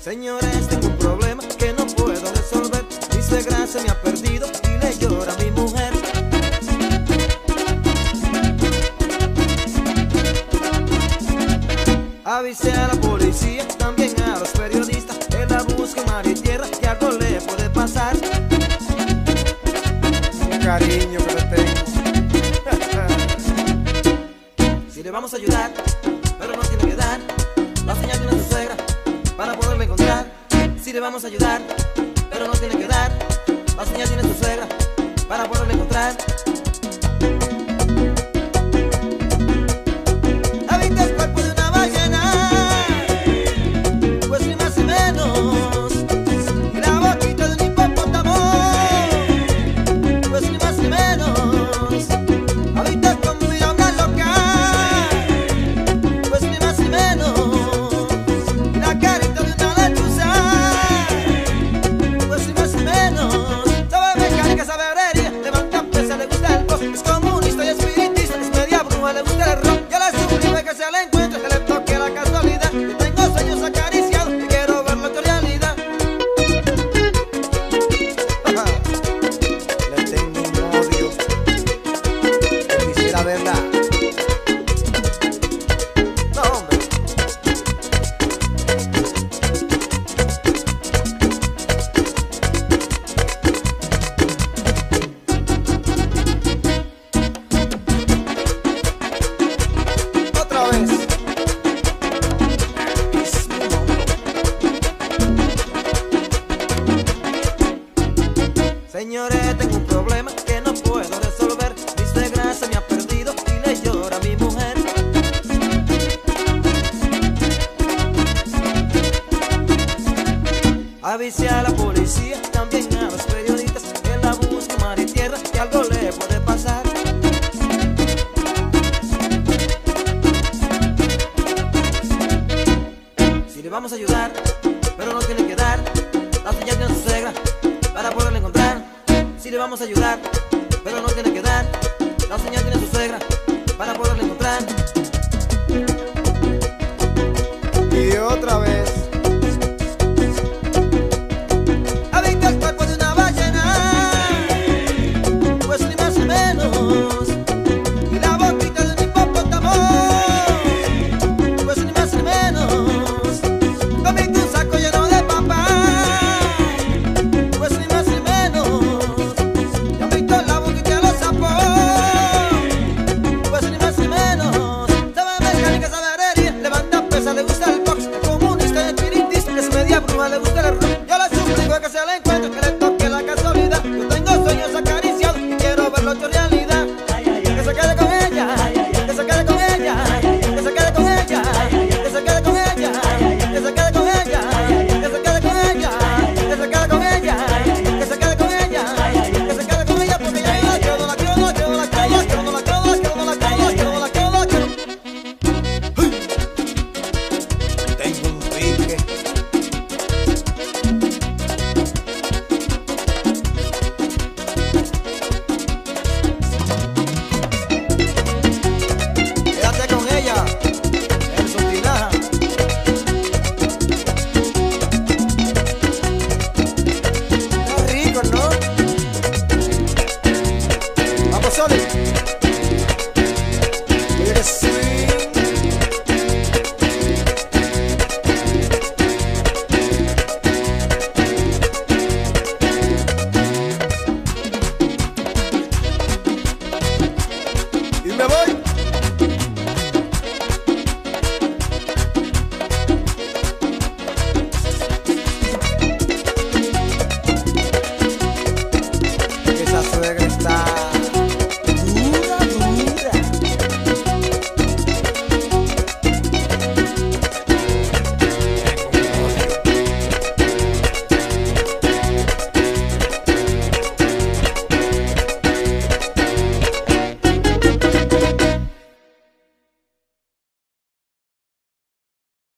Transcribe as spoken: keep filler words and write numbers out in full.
Señores, tengo un problema que no puedo resolver. Mi suegra se me ha perdido y le llora a mi mujer. Avisé a la policía, también a los periodistas, que la busquen mar y tierra, que algo le puede pasar. Un cariño que le tengo. Si le vamos a ayudar, pero no tiene que dar la señal de nuestra suegra para poderla encontrar. Si le vamos a ayudar, pero no tiene que dar la señal de nuestra suegra para poderla encontrar. Habita el cuerpo de una ballena, pues ni más ni menos, y la boquita de un hipopótamo, pues ni más ni menos. Habita como una una loca, pues ni más ni menos, y la carita de una lechuza, pues ni más ni menos. Sabe mecánica, sabe herrería, levanta pesa, le gusta el rock, es comunista y espiritista, es media bruja, le gusta el rock. Yo la suplico que se la encuentre, que le toque la casualidad. Yo tengo sueños acariciados y quiero verlo en realidad. Le tengo un odio. Quisiera verla. No, hombre. Otra vez. Señores, tengo un problema que no puedo resolver. Mi suegra se me ha perdido y le llora a mi mujer. Avisé a la policía, también a los periodistas, que la busquen mar y tierra, que algo le puede pasar. Si le vamos a ayudar, pero no tiene que dar la señal de nuestra suegra para poderla encontrar. Si le vamos a ayudar, pero no tiene que dar la señal de nuestra suegra para poderla encontrar.